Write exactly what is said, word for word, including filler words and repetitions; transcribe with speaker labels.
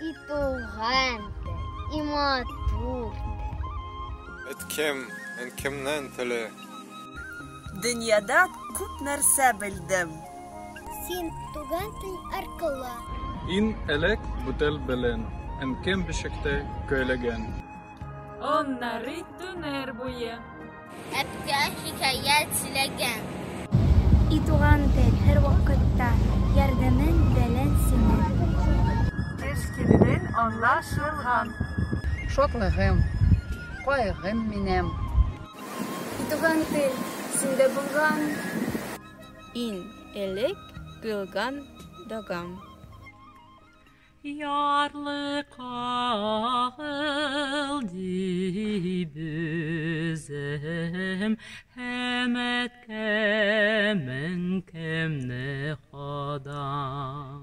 Speaker 1: и туган, и матур.
Speaker 2: Эткем, энкемнен теле.
Speaker 3: Дөньяда күп нәрсә белдем.
Speaker 1: Син туган тел аркылы.
Speaker 4: Ин элек бүтел белен, энкем бишекте көйлеген.
Speaker 5: Оннары төнер буе.
Speaker 1: Әпкә хикәят сөйләгән.
Speaker 6: И туган тел һәр вакытта ярдәмен белән синең.
Speaker 5: Эшкинен аңлашылган.
Speaker 3: Шатлыгым, кайгым минем.
Speaker 6: И туган тел синдә булган.
Speaker 7: Ин элек кылган дагам.
Speaker 5: Ярлы кагыл дибезем, һәм әткәмен кемне хадан.